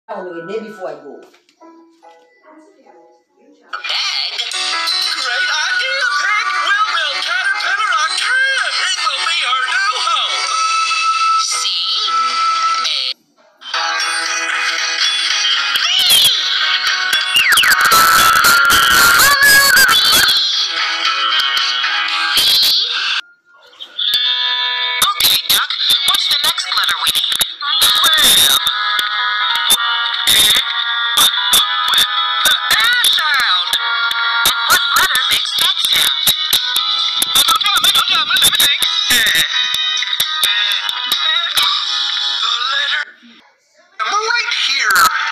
I want to get there before I go. Egg? Great idea, Pig! We'll build Caterpillar on Time! It will be our new home! See? Egg. Okay, Duck. What's the next letter we need? Well... sound. And what letter makes that sound? Let me think. The letter... I'm right here.